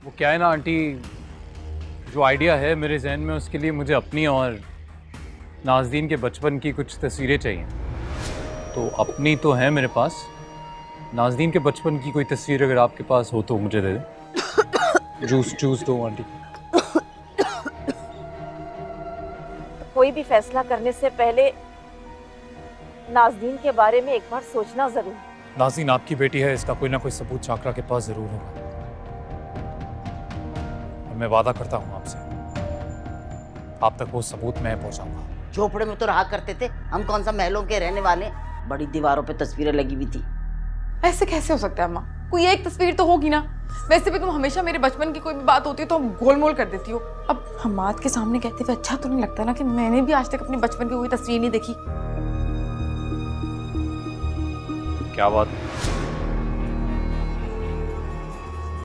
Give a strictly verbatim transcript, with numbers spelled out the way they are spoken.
वो क्या है ना आंटी, जो आइडिया है मेरे जहन में उसके लिए मुझे अपनी और नाज़दीन के बचपन की कुछ तस्वीरें चाहिए। तो अपनी तो है मेरे पास, नाज़दीन के बचपन की कोई तस्वीर अगर आपके पास हो तो मुझे दे दे। जूस जूस दो आंटी। कोई भी फैसला करने से पहले नाज़दीन के बारे में एक बार सोचना जरूर। नाज़दीन आपकी बेटी है, इसका कोई ना कोई सबूत चाकरा के पास जरूर होगा। और मैं वादा करता हूँ आपसे, आप तक वो सबूत मैं पहुंचाऊंगा। झोपड़े में तो रहा करते थे, हम कौन सा महलों के रहने वाले। बड़ी दीवारों पे तस्वीरें लगी हुई थी। ऐसे कैसे हो सकता है अम्मा? कोई एक तस्वीर तो होगी ना। वैसे भी तुम हमेशा मेरे बचपन की कोई भी बात होती है तो हम गोलमोल कर देती हो। अब हमाद के सामने कहते हुए अच्छा तो नहीं लगता ना कि मैंने भी आज तक अपने बचपन की कोई तस्वीर नहीं देखी। क्या बात है?